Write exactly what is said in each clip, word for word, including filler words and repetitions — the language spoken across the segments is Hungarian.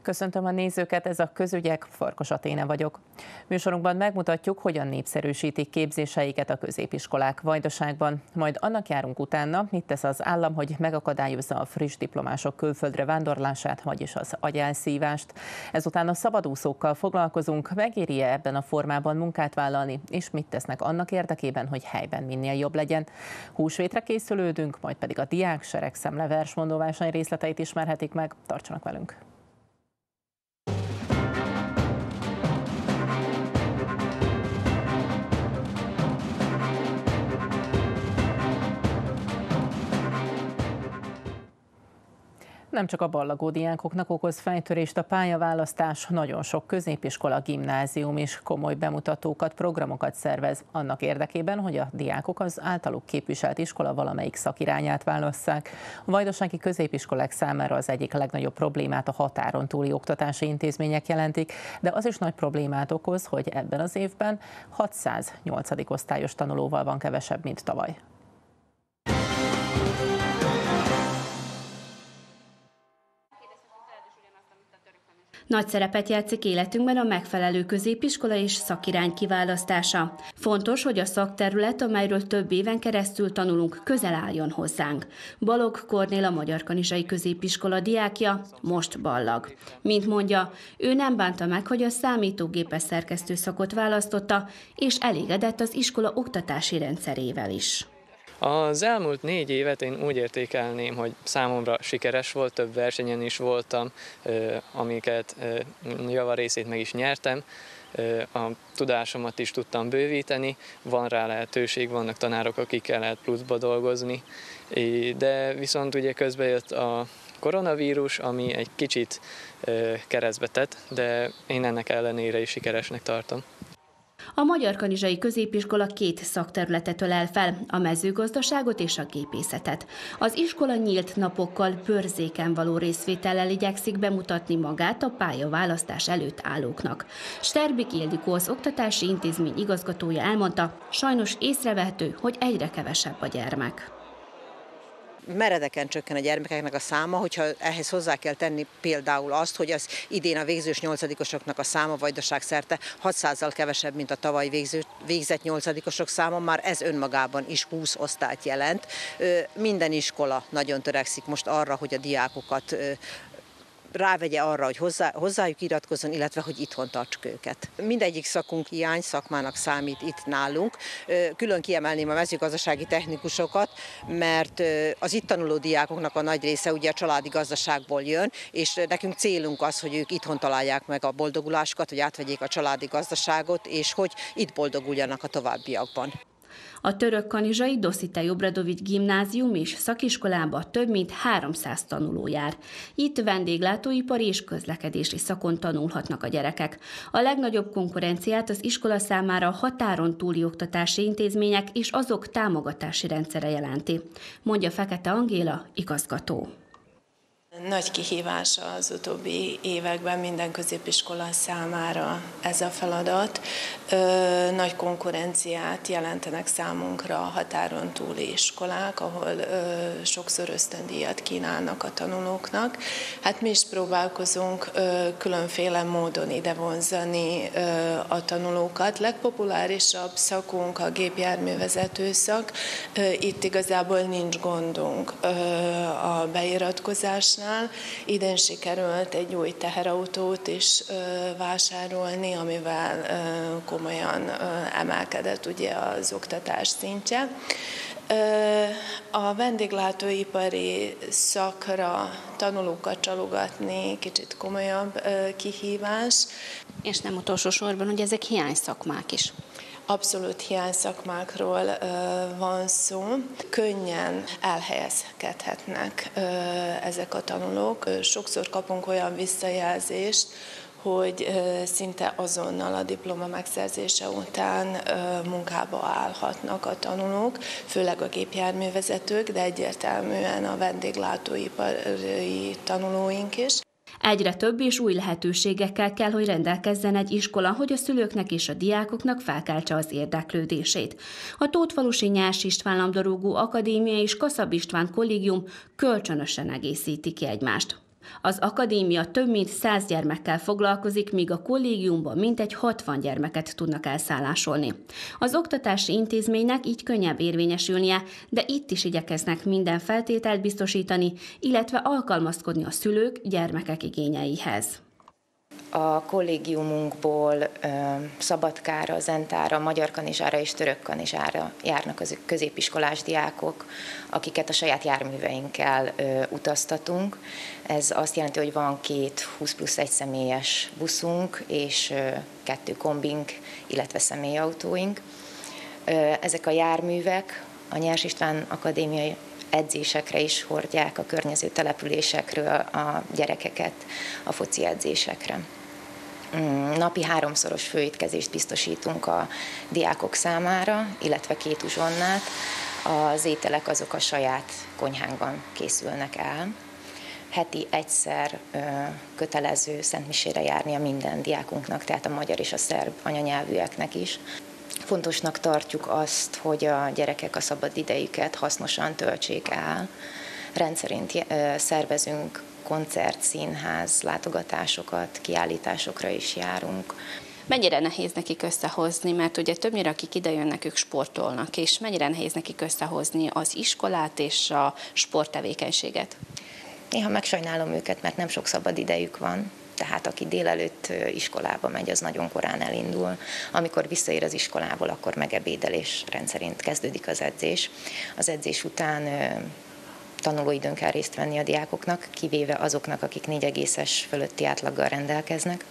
Köszöntöm a nézőket, ez a Közügyek, Farkas Aténe vagyok. Műsorunkban megmutatjuk, hogyan népszerűsítik képzéseiket a középiskolák Vajdaságban, majd annak járunk utána, mit tesz az állam, hogy megakadályozza a friss diplomások külföldre vándorlását, vagyis az agyelszívást. Ezután a szabadúszókkal foglalkozunk, megéri-e ebben a formában munkát vállalni, és mit tesznek annak érdekében, hogy helyben minél jobb legyen. Húsvétre készülődünk, majd pedig a diák seregszemle versmondó verseny részleteit ismerhetik meg. Tartsanak velünk! Nem csak a ballagó diákoknak okoz fejtörést a pályaválasztás, nagyon sok középiskola, gimnázium is komoly bemutatókat, programokat szervez annak érdekében, hogy a diákok az általuk képviselt iskola valamelyik szakirányát válasszák. A vajdasági középiskolák számára az egyik legnagyobb problémát a határon túli oktatási intézmények jelentik, de az is nagy problémát okoz, hogy ebben az évben hatszáz nyolcadik osztályos tanulóval van kevesebb, mint tavaly. Nagy szerepet játszik életünkben a megfelelő középiskola és szakirány kiválasztása. Fontos, hogy a szakterület, amelyről több éven keresztül tanulunk, közel álljon hozzánk. Balogh Kornél a Magyarkanizsai Középiskola diákja, most ballag. Mint mondja, ő nem bánta meg, hogy a számítógépes szerkesztő szakot választotta, és elégedett az iskola oktatási rendszerével is. Az elmúlt négy évet én úgy értékelném, hogy számomra sikeres volt, több versenyen is voltam, amiket javarészét meg is nyertem. A tudásomat is tudtam bővíteni, van rá lehetőség, vannak tanárok, akikkel lehet pluszba dolgozni, de viszont ugye közben jött a koronavírus, ami egy kicsit keresztbe tett, de én ennek ellenére is sikeresnek tartom. A Magyarkanizsai Középiskola két szakterületet ölel fel, a mezőgazdaságot és a gépészetet. Az iskola nyílt napokkal, bőrzéken való részvétellel igyekszik bemutatni magát a pályaválasztás előtt állóknak. Sterbik Ildikó, az oktatási intézmény igazgatója elmondta, sajnos észrevehető, hogy egyre kevesebb a gyermek. Meredeken csökken a gyermekeknek a száma, hogyha ehhez hozzá kell tenni például azt, hogy az idén a végzős nyolcadikosoknak a száma Vajdaság szerte hatszázzal kevesebb, mint a tavaly végző, végzett nyolcadikosok száma, már ez önmagában is húsz osztályt jelent. Minden iskola nagyon törekszik most arra, hogy a diákokat rávegye arra, hogy hozzá, hozzájuk iratkozzon, illetve hogy itthon tartsuk őket. Mindegyik szakunk hiány szakmának számít itt nálunk. Külön kiemelném a mezőgazdasági technikusokat, mert az itt tanuló diákoknak a nagy része ugye a családi gazdaságból jön, és nekünk célunk az, hogy ők itthon találják meg a boldogulásukat, hogy átvegyék a családi gazdaságot, és hogy itt boldoguljanak a továbbiakban. A Törökkanizsai Dositej Obradovics gimnázium és szakiskolába több mint háromszáz tanuló jár. Itt vendéglátóipari és közlekedési szakon tanulhatnak a gyerekek. A legnagyobb konkurenciát az iskola számára a határon túli oktatási intézmények és azok támogatási rendszere jelenti, mondja Fekete Angéla, igazgató. Nagy kihívás az utóbbi években minden középiskola számára ez a feladat. Nagy konkurenciát jelentenek számunkra a határon túli iskolák, ahol sokszor ösztöndíjat kínálnak a tanulóknak. Hát mi is próbálkozunk különféle módon ide vonzani a tanulókat. Legpopulárisabb szakunk a gépjárművezető szak. Itt igazából nincs gondunk a beiratkozásnál. Idén sikerült egy új teherautót is vásárolni, amivel komolyan emelkedett ugye az oktatás szintje. A vendéglátóipari szakra tanulókat csalogatni kicsit komolyabb kihívás. És nem utolsó sorban, hogy ezek hiányszakmák is. Abszolút hiányszakmákról van szó. Könnyen elhelyezkedhetnek ezek a tanulók. Sokszor kapunk olyan visszajelzést, hogy szinte azonnal a diploma megszerzése után munkába állhatnak a tanulók, főleg a gépjárművezetők, de egyértelműen a vendéglátóipari tanulóink is. Egyre több és új lehetőségekkel kell, hogy rendelkezzen egy iskola, hogy a szülőknek és a diákoknak felkeltse az érdeklődését. A Tótfalusi Nyárs István labdarúgó akadémia és Kaszab István kollégium kölcsönösen egészíti ki egymást. Az akadémia több mint száz gyermekkel foglalkozik, míg a kollégiumban mintegy hatvan gyermeket tudnak elszállásolni. Az oktatási intézménynek így könnyebb érvényesülnie, de itt is igyekeznek minden feltételt biztosítani, illetve alkalmazkodni a szülők, gyermekek igényeihez. A kollégiumunkból Szabadkára, Zentára, Magyar Kanizsára és Török Kanizsára járnak az középiskolás diákok, akiket a saját járműveinkkel utaztatunk. Ez azt jelenti, hogy van két húsz plusz egy személyes buszunk és kettő kombink, illetve személyautóink. Ezek a járművek a Nyers István akadémiai edzésekre is hordják a környező településekről a gyerekeket a foci edzésekre. Napi háromszoros főétkezést biztosítunk a diákok számára, illetve két uzsonnát. Az ételek azok a saját konyhánkban készülnek el. Heti egyszer ö, kötelező szentmisére járnia minden diákunknak, tehát a magyar és a szerb anyanyelvűeknek is. Fontosnak tartjuk azt, hogy a gyerekek a szabad idejüket hasznosan töltsék el. Rendszerint szervezünk koncert, színház, látogatásokat, kiállításokra is járunk. Mennyire nehéz nekik összehozni, mert ugye többnyire akik idejönnek, ők sportolnak, és mennyire nehéz nekik összehozni az iskolát és a sporttevékenységet? Néha megsajnálom őket, mert nem sok szabad idejük van. Tehát aki délelőtt iskolába megy, az nagyon korán elindul. Amikor visszaér az iskolából, akkor megebédel, és rendszerint kezdődik az edzés. Az edzés után tanulóidőn kell részt venni a diákoknak, kivéve azoknak, akik négy egészes fölötti átlaggal rendelkeznek.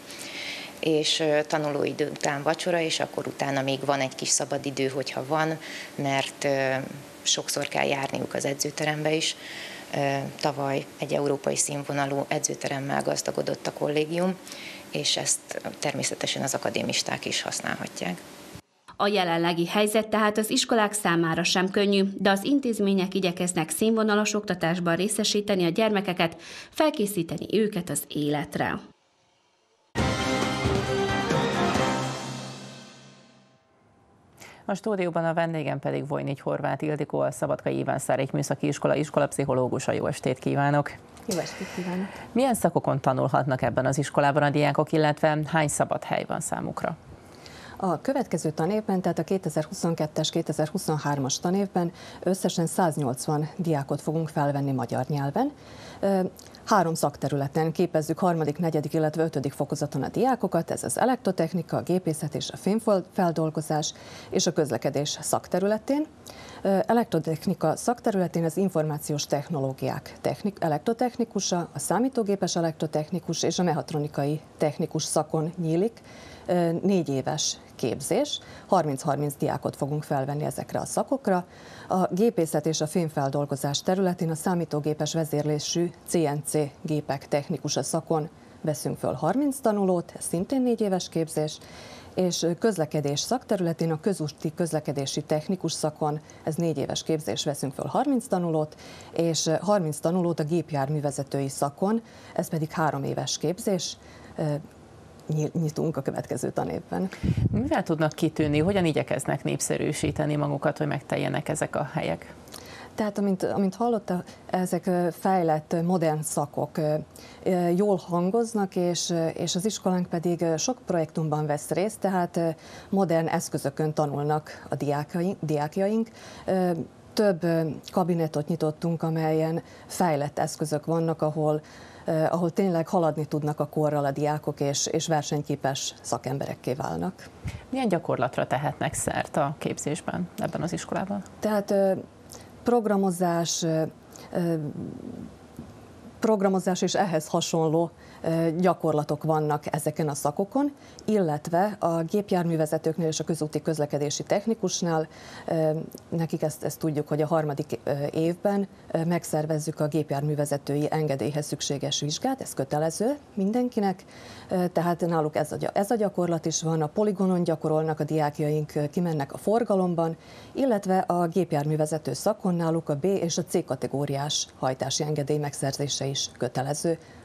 És tanulóidő után vacsora, és akkor utána még van egy kis szabadidő, hogyha van, mert sokszor kell járniuk az edzőterembe is. Tavaly egy európai színvonalú edzőteremmel gazdagodott a kollégium, és ezt természetesen az akadémisták is használhatják. A jelenlegi helyzet tehát az iskolák számára sem könnyű, de az intézmények igyekeznek színvonalas oktatásban részesíteni a gyermekeket, felkészíteni őket az életre. A stúdióban a vendégem pedig Vojnics Horváth Ildikó, a Szabadkai Iván Szárék Műszaki Iskola iskolapszichológusa. Jó estét kívánok! Jó estét kívánok! Milyen szakokon tanulhatnak ebben az iskolában a diákok, illetve hány szabad hely van számukra? A következő tanévben, tehát a kétezer-huszonkettes kétezer-huszonhármas tanévben összesen száznyolcvan diákot fogunk felvenni magyar nyelven. Három szakterületen képezzük harmadik, negyedik, illetve ötödik fokozaton a diákokat, ez az elektrotechnika, a gépészet és a fémfeldolgozás és a közlekedés szakterületén. Elektrotechnika szakterületén az információs technológiák technik, elektrotechnikusa, a számítógépes elektrotechnikus és a mechatronikai technikus szakon nyílik négy éves képzés. harminc-harminc diákot fogunk felvenni ezekre a szakokra. A gépészet és a fémfeldolgozás területén a számítógépes vezérlésű cé en cé gépek technikusa szakon veszünk föl harminc tanulót, ez szintén négy éves képzés, és közlekedés szakterületén a közúti közlekedési technikus szakon, ez négy éves képzés, veszünk föl harminc tanulót, és harminc tanulót a gépjárművezetői szakon, ez pedig három éves képzés, nyitunk a következő tanévben. Mivel tudnak kitűnni, hogyan igyekeznek népszerűsíteni magukat, hogy megteljenek ezek a helyek? Tehát, amint, amint hallotta, ezek fejlett, modern szakok jól hangoznak, és, és az iskolánk pedig sok projektumban vesz részt, tehát modern eszközökön tanulnak a diákjaink. diákjaink. Több kabinetot nyitottunk, amelyen fejlett eszközök vannak, ahol Uh, ahol tényleg haladni tudnak a korral a diákok, és, és versenyképes szakemberekké válnak. Milyen gyakorlatra tehetnek szert a képzésben ebben az iskolában? Tehát uh, programozás, uh, programozás és ehhez hasonló gyakorlatok vannak ezeken a szakokon, illetve a gépjárművezetőknél és a közúti közlekedési technikusnál, nekik ezt, ezt tudjuk, hogy a harmadik évben megszervezzük a gépjárművezetői engedélyhez szükséges vizsgát, ez kötelező mindenkinek, tehát náluk ez a, ez a gyakorlat is van, a poligonon gyakorolnak a diákjaink, kimennek a forgalomban, illetve a gépjárművezető szakon náluk a B és a C kategóriás hajtási engedély megszerzése is kötelező,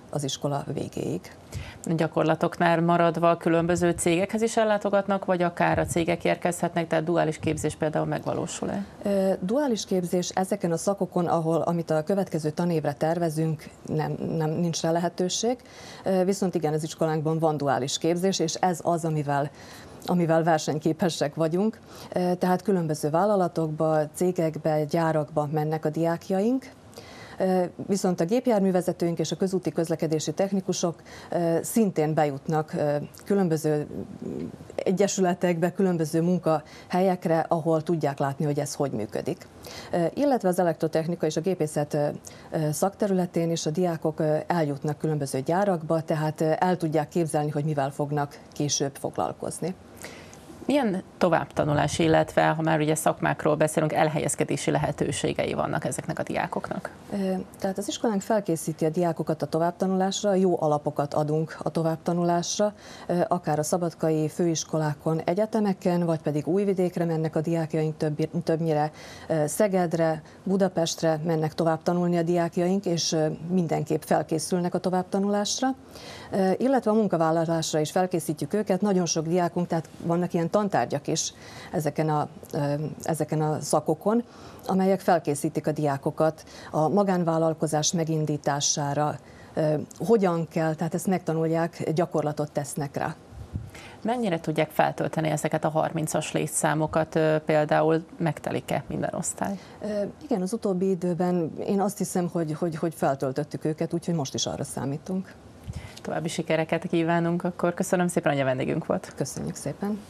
az iskola végéig. Gyakorlatoknál maradva különböző cégekhez is ellátogatnak, vagy akár a cégek érkezhetnek, tehát duális képzés például megvalósul-e? Duális képzés ezeken a szakokon, ahol amit a következő tanévre tervezünk, nem, nem nincs rá lehetőség. Viszont igen, az iskolánkban van duális képzés, és ez az, amivel amivel versenyképesek vagyunk. Tehát különböző vállalatokba, cégekbe, gyárakba mennek a diákjaink. Viszont a gépjárművezetőink és a közúti közlekedési technikusok szintén bejutnak különböző egyesületekbe, különböző munkahelyekre, ahol tudják látni, hogy ez hogy működik. Illetve az elektrotechnika és a gépészet szakterületén is a diákok eljutnak különböző gyárakba, tehát el tudják képzelni, hogy mivel fognak később foglalkozni. Milyen továbbtanulás, illetve ha már ugye szakmákról beszélünk, elhelyezkedési lehetőségei vannak ezeknek a diákoknak? Tehát az iskolánk felkészíti a diákokat a továbbtanulásra, jó alapokat adunk a továbbtanulásra, akár a szabadkai főiskolákon, egyetemeken, vagy pedig Újvidékre mennek a diákjaink, több, többnyire Szegedre, Budapestre mennek továbbtanulni a diákjaink, és mindenképp felkészülnek a továbbtanulásra. Illetve a munkavállalásra is felkészítjük őket. Nagyon sok diákunk, tehát vannak ilyen tantárgyak is ezeken a, ezeken a szakokon, amelyek felkészítik a diákokat a magánvállalkozás megindítására, hogyan kell, tehát ezt megtanulják, gyakorlatot tesznek rá. Mennyire tudják feltölteni ezeket a harmincas létszámokat, például megtelik-e minden osztály? Igen, az utóbbi időben én azt hiszem, hogy, hogy, hogy feltöltöttük őket, úgyhogy most is arra számítunk. További sikereket kívánunk, akkor köszönöm szépen, hogy a vendégünk volt. Köszönjük szépen.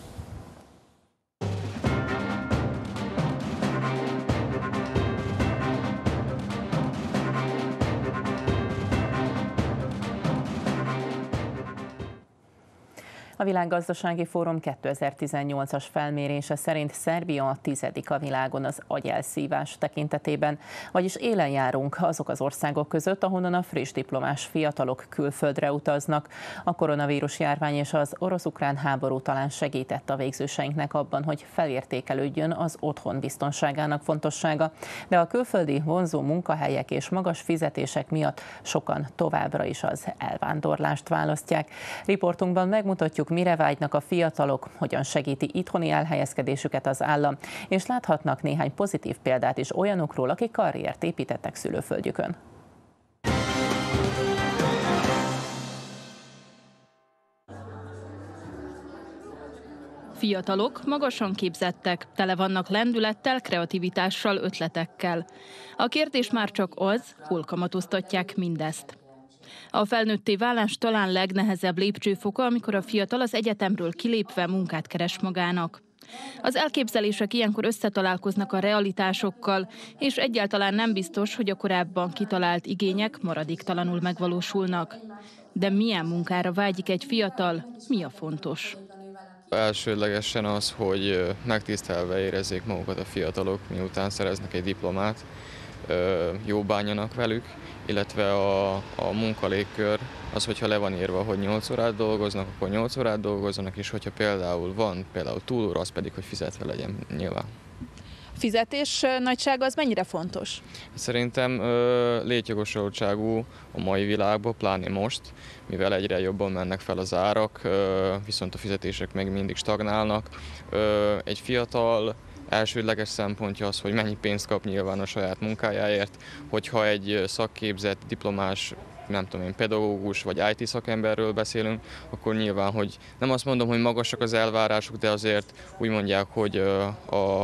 A Világgazdasági Fórum kétezer-tizennyolcas felmérése szerint Szerbia a tizedik a világon az agyelszívás tekintetében, vagyis élen járunk azok az országok között, ahonnan a friss diplomás fiatalok külföldre utaznak. A koronavírus járvány és az orosz-ukrán háború talán segített a végzőseinknek abban, hogy felértékelődjön az otthon biztonságának fontossága, de a külföldi vonzó munkahelyek és magas fizetések miatt sokan továbbra is az elvándorlást választják. Riportunkban megmutatjuk, mire vágynak a fiatalok, hogyan segíti itthoni elhelyezkedésüket az állam, és láthatnak néhány pozitív példát is olyanokról, akik karriert építettek szülőföldjükön. Fiatalok, magasan képzettek, tele vannak lendülettel, kreativitással, ötletekkel. A kérdés már csak az, hol kamatoztatják mindezt. A felnőtté válás talán legnehezebb lépcsőfoka, amikor a fiatal az egyetemről kilépve munkát keres magának. Az elképzelések ilyenkor összetalálkoznak a realitásokkal, és egyáltalán nem biztos, hogy a korábban kitalált igények maradéktalanul megvalósulnak. De milyen munkára vágyik egy fiatal, mi a fontos? Elsődlegesen az, hogy megtisztelve érezzék magukat a fiatalok, miután szereznek egy diplomát, jó bánjanak velük, illetve a, a munkalégkör az, hogyha le van írva, hogy nyolc órát dolgoznak, akkor nyolc órát dolgozzanak, és hogyha például van például túlóra, az pedig, hogy fizetve legyen nyilván. Fizetés nagysága az mennyire fontos? Szerintem ö, létjogosultságú a mai világban, pláne most, mivel egyre jobban mennek fel az árak, ö, viszont a fizetések még mindig stagnálnak. Ö, egy fiatal elsődleges szempontja az, hogy mennyi pénzt kap nyilván a saját munkájáért, hogyha egy szakképzett, diplomás, nem tudom én, pedagógus vagy i té szakemberről beszélünk, akkor nyilván, hogy nem azt mondom, hogy magasak az elvárások, de azért úgy mondják, hogy a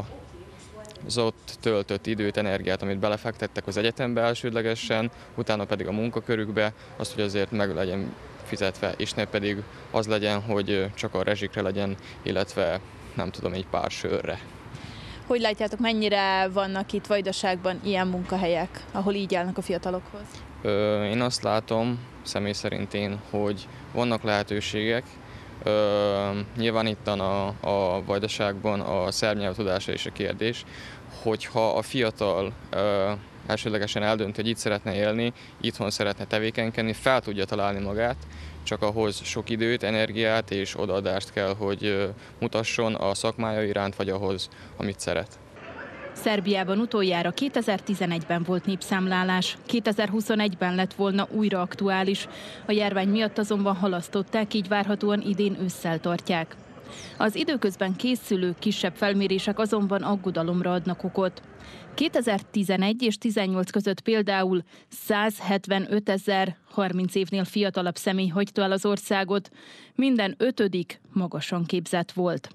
az ott töltött időt, energiát, amit belefektettek az egyetembe elsődlegesen, utána pedig a munkakörükbe, azt, hogy azért meg legyen fizetve, és ne pedig az legyen, hogy csak a rezsikre legyen, illetve nem tudom, egy pár sörre. Hogy látjátok, mennyire vannak itt Vajdaságban ilyen munkahelyek, ahol így állnak a fiatalokhoz? Ö, én azt látom, személy szerint én, hogy vannak lehetőségek. Ö, nyilván itt a, a Vajdaságban a szerb nyelv tudása is a kérdés, hogyha a fiatal ö, elsődlegesen eldönt, hogy itt szeretne élni, itthon szeretne tevékenykedni, fel tudja találni magát, csak ahhoz sok időt, energiát és odaadást kell, hogy mutasson a szakmája iránt, vagy ahhoz, amit szeret. Szerbiában utoljára kétezer-tizenegyben volt népszámlálás, kétezer-huszonegyben lett volna újra aktuális, a járvány miatt azonban halasztották, így várhatóan idén ősszel tartják. Az időközben készülő kisebb felmérések azonban aggodalomra adnak okot. kétezer-tizenegy és tizennyolc között például százhetvenötezer harminc évnél fiatalabb személy hagyta el az országot, minden ötödik magasan képzett volt.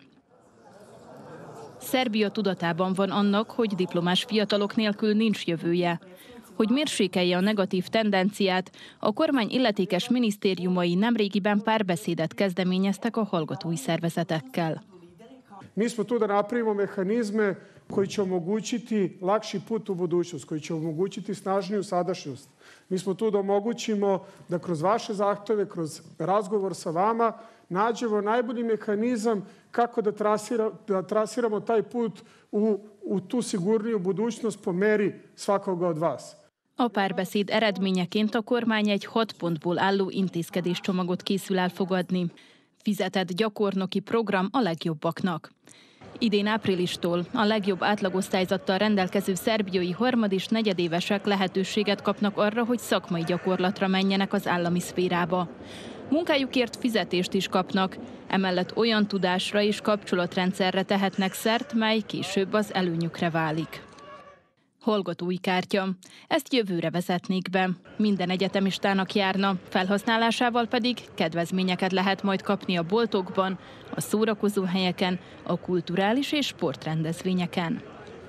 Szerbia tudatában van annak, hogy diplomás fiatalok nélkül nincs jövője. Hogy mérsékelje a negatív tendenciát, a kormány illetékes minisztériumai nemrégiben párbeszédet kezdeményeztek a hallgatói szervezetekkel. Mi smo tu da napravimo mehanizme koji će omogućiti lakši put u budućnost, koji će omogućiti snažniju sadašnjost. Mi smo tu da omogućimo da kroz vaše zahteve, kroz razgovor sa vama, nađemo najbolji mehanizam kako da, trasira, da trasiramo taj put u, u tu sigurniju budućnost po meri svakoga od vas. A párbeszéd eredményeként a kormány egy hat pontból álló intézkedéscsomagot készül elfogadni. Fizetett gyakornoki program a legjobbaknak. Idén áprilistól a legjobb átlagosztályzattal rendelkező szerbiai harmad- és negyedévesek lehetőséget kapnak arra, hogy szakmai gyakorlatra menjenek az állami szférába. Munkájukért fizetést is kapnak, emellett olyan tudásra és kapcsolatrendszerre tehetnek szert, mely később az előnyükre válik. Hallgatói kártya. Ezt jövőre vezetnék be. Minden egyetemistának járna, felhasználásával pedig kedvezményeket lehet majd kapni a boltokban, a szórakozóhelyeken, a kulturális és sportrendezvényeken.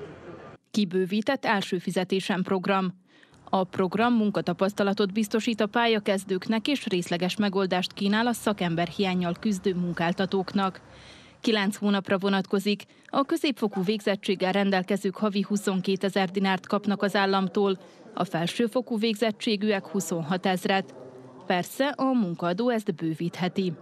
Kibővített első fizetésen program. A program munkatapasztalatot biztosít a pályakezdőknek és részleges megoldást kínál a szakemberhiánnyal küzdő munkáltatóknak. Kilenc hónapra vonatkozik, a középfokú végzettséggel rendelkezők havi huszonkétezer dinárt kapnak az államtól, a felsőfokú végzettségűek huszonhat ezret. Persze a munkaadó ezt bővítheti.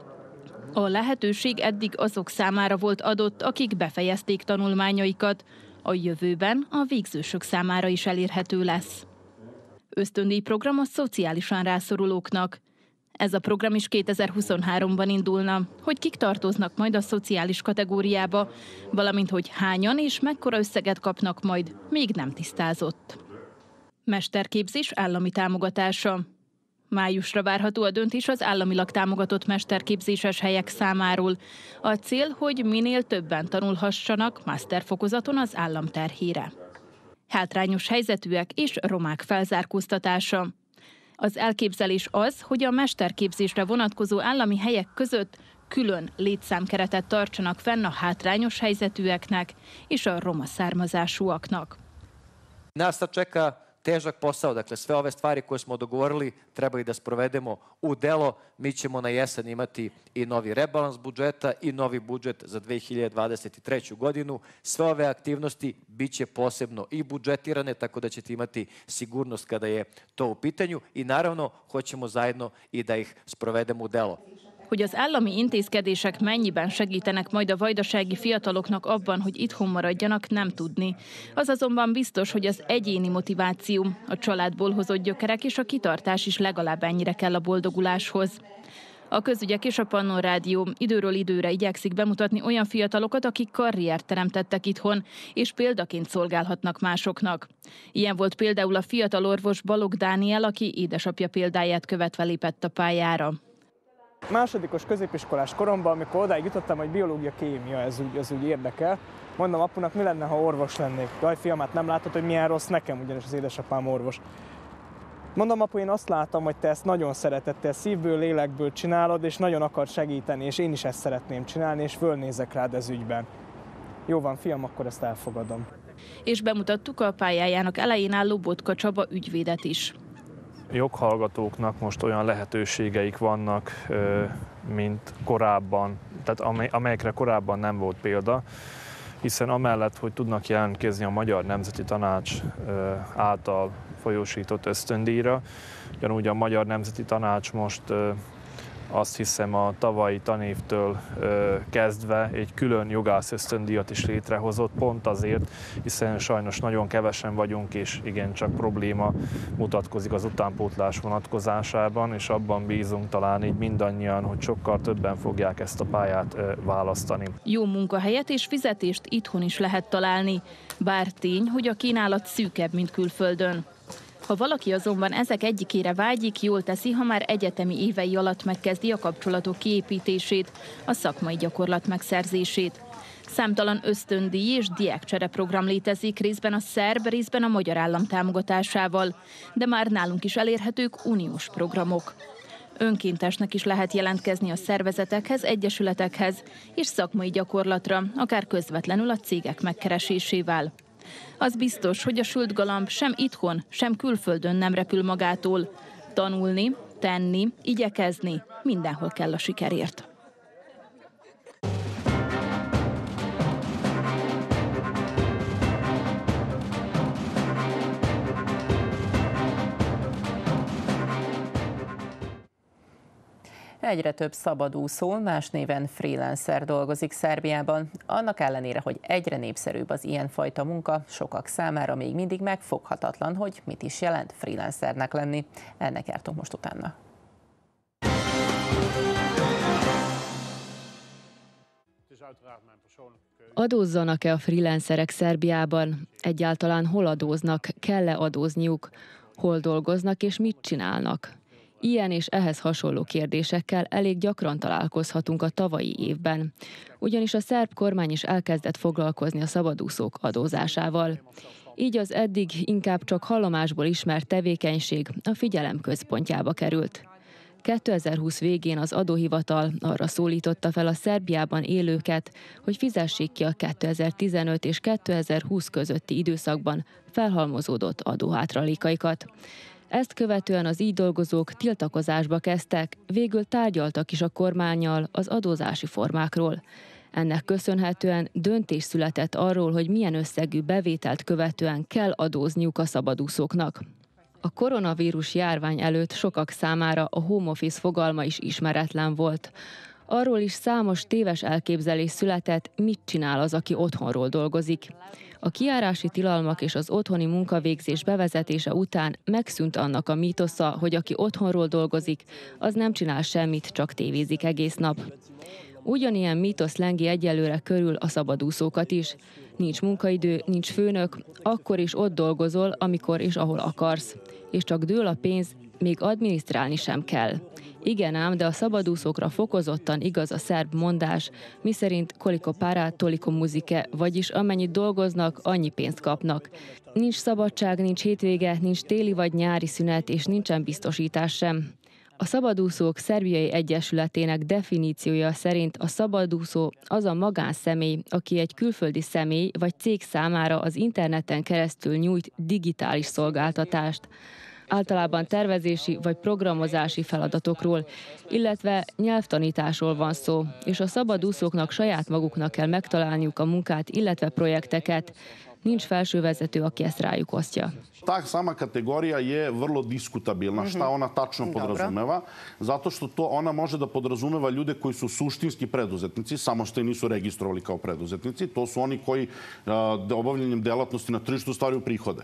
A lehetőség eddig azok számára volt adott, akik befejezték tanulmányaikat, a jövőben a végzősök számára is elérhető lesz. Ösztöndíj program a szociálisan rászorulóknak. Ez a program is kétezer-huszonháromban indulna, hogy kik tartoznak majd a szociális kategóriába, valamint hogy hányan és mekkora összeget kapnak majd, még nem tisztázott. Mesterképzés állami támogatása. Májusra várható a döntés az államilag támogatott mesterképzéses helyek számáról. A cél, hogy minél többen tanulhassanak master fokozaton az állam terhére. Hátrányos helyzetűek és romák felzárkóztatása. Az elképzelés az, hogy a mesterképzésre vonatkozó állami helyek között külön létszámkeretet tartsanak fenn a hátrányos helyzetűeknek és a roma származásúaknak. Nas sad čeka težak posao, dakle sve ove stvari koje smo dogovorili trebali da sprovedemo u delo. Mi ćemo na jesen imati i novi rebalans budžeta i novi budžet za dve hiljade dvadeset treću. godinu. Sve ove aktivnosti biće posebno i budžetirane, tako da ćete imati sigurnost kada je to u pitanju i naravno hoćemo zajedno i da ih sprovedemo u delo. Hogy az állami intézkedések mennyiben segítenek majd a vajdasági fiataloknak abban, hogy itthon maradjanak, nem tudni. Az azonban biztos, hogy az egyéni motiváció, a családból hozott gyökerek és a kitartás is legalább ennyire kell a boldoguláshoz. A Közügyek és a Pannon Rádió időről időre igyekszik bemutatni olyan fiatalokat, akik karriert teremtettek itthon, és példaként szolgálhatnak másoknak. Ilyen volt például a fiatal orvos Balogh Dániel, aki édesapja példáját követve lépett a pályára. Másodikos középiskolás koromban, amikor odáig jutottam, hogy biológia, kémia, ez úgy, ez úgy érdekel, mondom apunak, mi lenne, ha orvos lennék. Jaj, fiam, hát nem látod, hogy milyen rossz nekem, ugyanis az édesapám orvos. Mondom, apu, én azt látom, hogy te ezt nagyon szereted, te ezt szívből, lélekből csinálod, és nagyon akar segíteni, és én is ezt szeretném csinálni, és fölnézek rád ez ügyben. Jó van, fiam, akkor ezt elfogadom. És bemutattuk a pályájának elején álló Botka Csaba ügyvédet is. Joghallgatóknak most olyan lehetőségeik vannak, mint korábban, tehát amelyekre korábban nem volt példa, hiszen amellett, hogy tudnak jelentkezni a Magyar Nemzeti Tanács által folyósított ösztöndíjra, ugyanúgy a Magyar Nemzeti Tanács most azt hiszem a tavalyi tanévtől ö, kezdve egy külön jogász ösztöndíjat is létrehozott, pont azért, hiszen sajnos nagyon kevesen vagyunk, és igencsak probléma mutatkozik az utánpótlás vonatkozásában, és abban bízunk talán így mindannyian, hogy sokkal többen fogják ezt a pályát ö, választani. Jó munkahelyet és fizetést itthon is lehet találni, bár tény, hogy a kínálat szűkebb, mint külföldön. Ha valaki azonban ezek egyikére vágyik, jól teszi, ha már egyetemi évei alatt megkezdi a kapcsolatok kiépítését, a szakmai gyakorlat megszerzését. Számtalan ösztöndíj és diákcsereprogram létezik, részben a szerb, részben a magyar állam támogatásával, de már nálunk is elérhetők uniós programok. Önkéntesnek is lehet jelentkezni a szervezetekhez, egyesületekhez és szakmai gyakorlatra, akár közvetlenül a cégek megkeresésével. Az biztos, hogy a sült galamb sem itthon, sem külföldön nem repül magától. Tanulni, tenni, igyekezni, mindenhol kell a sikerért. Egyre több szabadúszó, más néven freelancer dolgozik Szerbiában. Annak ellenére, hogy egyre népszerűbb az ilyenfajta munka, sokak számára még mindig megfoghatatlan, hogy mit is jelent freelancernek lenni. Ennek jártunk most utána. Adózzanak-e a freelancerek Szerbiában? Egyáltalán hol adóznak? Kell-e adózniuk? Hol dolgoznak és mit csinálnak? Ilyen és ehhez hasonló kérdésekkel elég gyakran találkozhatunk a tavalyi évben, ugyanis a szerb kormány is elkezdett foglalkozni a szabadúszók adózásával. Így az eddig inkább csak hallomásból ismert tevékenység a figyelem központjába került. kétezer-húsz végén az adóhivatal arra szólította fel a Szerbiában élőket, hogy fizessék ki a kétezer-tizenöt és kétezer-húsz közötti időszakban felhalmozódott adóhátralékaikat. Ezt követően az így dolgozók tiltakozásba kezdtek, végül tárgyaltak is a kormánnyal az adózási formákról. Ennek köszönhetően döntés született arról, hogy milyen összegű bevételt követően kell adózniuk a szabadúszóknak. A koronavírus járvány előtt sokak számára a home office fogalma is ismeretlen volt. Arról is számos téves elképzelés született, mit csinál az, aki otthonról dolgozik. A kijárási tilalmak és az otthoni munkavégzés bevezetése után megszűnt annak a mítosza, hogy aki otthonról dolgozik, az nem csinál semmit, csak tévézik egész nap. Ugyanilyen mítosz lengi egyelőre körül a szabadúszókat is. Nincs munkaidő, nincs főnök, akkor is ott dolgozol, amikor és ahol akarsz. És csak dől a pénz, még adminisztrálni sem kell. Igen ám, de a szabadúszókra fokozottan igaz a szerb mondás, miszerint koliko para, toliko muzike, vagyis amennyit dolgoznak, annyi pénzt kapnak. Nincs szabadság, nincs hétvége, nincs téli vagy nyári szünet, és nincsen biztosítás sem. A Szabadúszók Szerbiai Egyesületének definíciója szerint a szabadúszó az a magánszemély, aki egy külföldi személy vagy cég számára az interneten keresztül nyújt digitális szolgáltatást. Általában tervezési vagy programozási feladatokról, illetve nyelvtanításról van szó, és a szabadúszóknak saját maguknak kell megtalálniuk a munkát, illetve projekteket. Nincs felsővezető, aki ezt rájuk osztja. Ta sama kategorija je vrlo diskutabilna. Šta ona tačno podrazumeva? Zato što to ona može da podrazumeva ljude koji su suštinski preduzetnici, samo što i nisu registrovali kao preduzetnici. To su oni koji obavljanjem delatnosti na tržištu stvaraju prihode.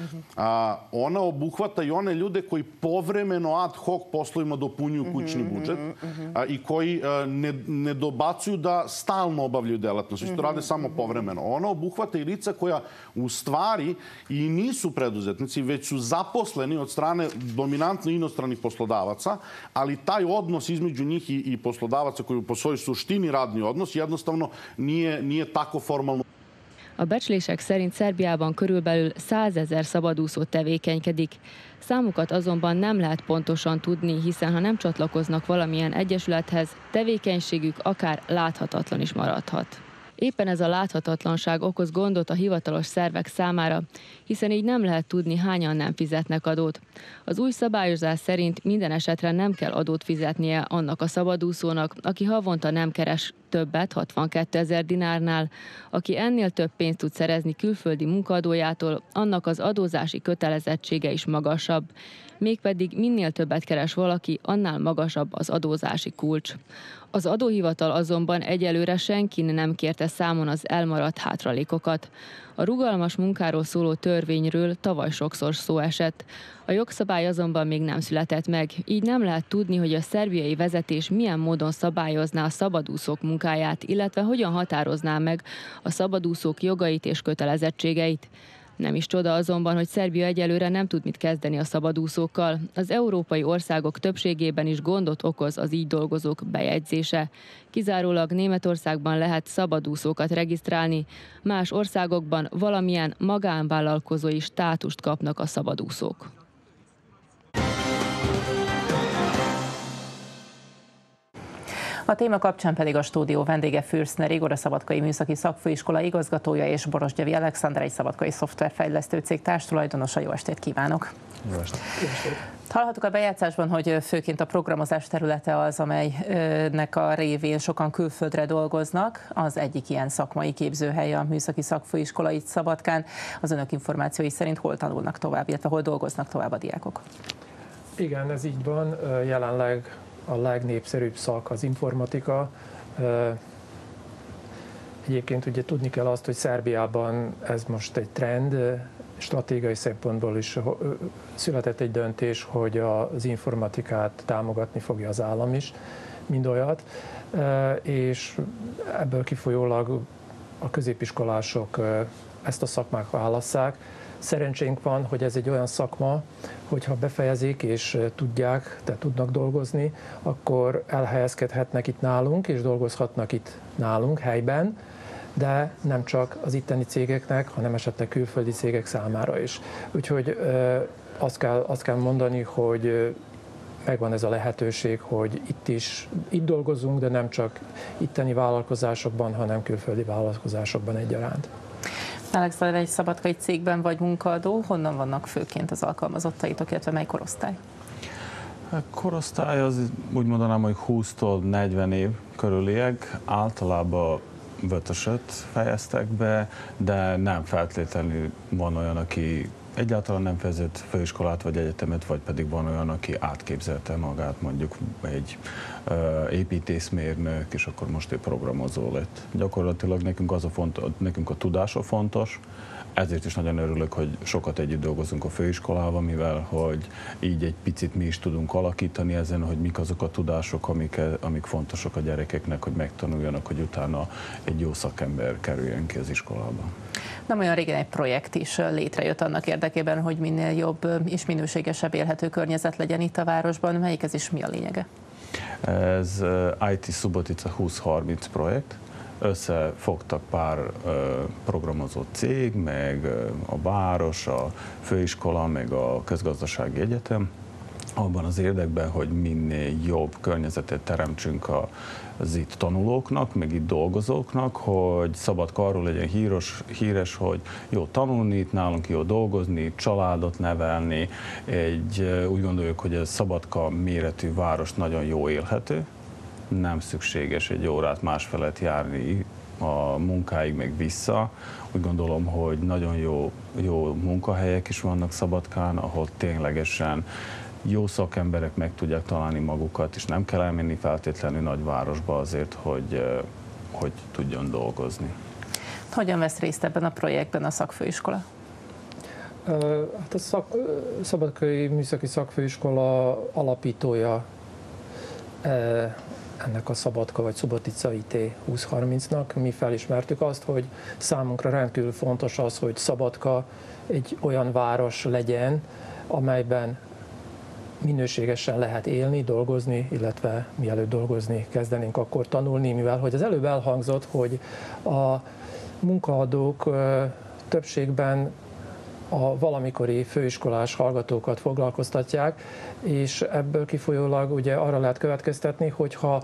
A ona obuhvata i one ljude koji povremeno ad hoc poslovima dopunjuju kućni budžet i koji ne, ne dobacuju da stalno obavljaju delatnost, već to rade samo povremeno. Ona obuhvata i lica koja u stvari i nisu preduzetnici, već su zaposleni od strane dominantno inostranih poslodavaca, ali taj odnos između njih i, i poslodavaca koji po svojoj suštini radni odnos jednostavno nije, nije tako formalno. A becslések szerint Szerbiában körülbelül százezer szabadúszó tevékenykedik. Számukat azonban nem lehet pontosan tudni, hiszen ha nem csatlakoznak valamilyen egyesülethez, tevékenységük akár láthatatlan is maradhat. Éppen ez a láthatatlanság okoz gondot a hivatalos szervek számára, hiszen így nem lehet tudni, hányan nem fizetnek adót. Az új szabályozás szerint minden esetre nem kell adót fizetnie annak a szabadúszónak, aki havonta nem keres többet hatvankétezer dinárnál. Aki ennél több pénzt tud szerezni külföldi munkaadójától, annak az adózási kötelezettsége is magasabb. Mégpedig minél többet keres valaki, annál magasabb az adózási kulcs. Az adóhivatal azonban egyelőre senkin nem kérte számon az elmaradt hátralékokat. A rugalmas munkáról szóló törvényről tavaly sokszor szó esett. A jogszabály azonban még nem született meg, így nem lehet tudni, hogy a szerbiai vezetés milyen módon szabályozná a szabadúszók munkáját, illetve hogyan határozná meg a szabadúszók jogait és kötelezettségeit. Nem is csoda azonban, hogy Szerbia egyelőre nem tud mit kezdeni a szabadúszókkal. Az európai országok többségében is gondot okoz az így dolgozók bejegyzése. Kizárólag Németországban lehet szabadúszókat regisztrálni, más országokban valamilyen magánvállalkozói státust kapnak a szabadúszók. A téma kapcsán pedig a stúdió vendége Fürszner Igor, a Szabadkai Műszaki Szakfőiskola igazgatója, és Borosgyevi Alexandra, egy szabadkai szoftverfejlesztő cég társtulajdonosa. Jó estét kívánok! Jó estét! Hallhattuk a bejátszásban, hogy főként a programozás területe az, amelynek a révén sokan külföldre dolgoznak. Az egyik ilyen szakmai képzőhely a Műszaki Szakfőiskola itt Szabadkán. Az önök információi szerint hol tanulnak tovább, illetve hol dolgoznak tovább a diákok? Igen, ez így van. Jelenleg a legnépszerűbb szak az informatika. Egyébként ugye tudni kell azt, hogy Szerbiában ez most egy trend, stratégiai szempontból is született egy döntés, hogy az informatikát támogatni fogja az állam is, mind olyat, és ebből kifolyólag a középiskolások ezt a szakmát válasszák. Szerencsénk van, hogy ez egy olyan szakma, hogyha befejezik és tudják, tehát tudnak dolgozni, akkor elhelyezkedhetnek itt nálunk, és dolgozhatnak itt nálunk helyben, de nem csak az itteni cégeknek, hanem esetleg külföldi cégek számára is. Úgyhogy azt kell, azt kell mondani, hogy megvan ez a lehetőség, hogy itt is, itt dolgozunk, de nem csak itteni vállalkozásokban, hanem külföldi vállalkozásokban egyaránt. Alexandra, egy szabadkai cégben vagy munkaadó, honnan vannak főként az alkalmazottaitok, illetve mely korosztály? A korosztály az úgy mondanám, hogy húsztól negyven év körüliek, általában ötösöt fejeztek be, de nem feltétlenül van olyan, aki egyáltalán nem fejezett főiskolát vagy egyetemet, vagy pedig van olyan, aki átképzelte magát, mondjuk egy uh, építészmérnök, és akkor most ő programozó lett. Gyakorlatilag nekünk, az a fontos, nekünk a tudása fontos, ezért is nagyon örülök, hogy sokat együtt dolgozunk a főiskolával, mivel hogy így egy picit mi is tudunk alakítani ezen, hogy mik azok a tudások, amik, amik fontosak a gyerekeknek, hogy megtanuljanak, hogy utána egy jó szakember kerüljön ki az iskolába. Nem olyan régen egy projekt is létrejött annak érdekében, hogy minél jobb és minőségesebb élhető környezet legyen itt a városban. Melyik ez is, mi a lényege? Ez i té Subotica húsz harminc projekt. Összefogtak pár programozó cég, meg a város, a főiskola, meg a közgazdasági egyetem, abban az érdekben, hogy minél jobb környezetet teremtsünk az itt tanulóknak, meg itt dolgozóknak, hogy Szabadka arról legyen híres, híres, hogy jó tanulni, itt nálunk jó dolgozni, családot nevelni. Egy, úgy gondoljuk, hogy ez Szabadka méretű város nagyon jó élhető, nem szükséges egy órát másfelett járni a munkáig meg vissza. Úgy gondolom, hogy nagyon jó, jó munkahelyek is vannak Szabadkán, ahol ténylegesen jó szakemberek meg tudják találni magukat, és nem kell elmenni feltétlenül nagyvárosba azért, hogy, hogy tudjon dolgozni. Hogyan vesz részt ebben a projektben a szakfőiskola? Hát a szak, Szabadkai Műszaki Szakfőiskola alapítója ennek a Szabadka vagy Subotica i té húsz harmincnak. Mi felismertük azt, hogy számunkra rendkívül fontos az, hogy Szabadka egy olyan város legyen, amelyben minőségesen lehet élni, dolgozni, illetve mielőtt dolgozni kezdenénk, akkor tanulni, mivel hogy az előbb elhangzott, hogy a munkaadók többségben a valamikori főiskolás hallgatókat foglalkoztatják, és ebből kifolyólag ugye arra lehet következtetni, hogyha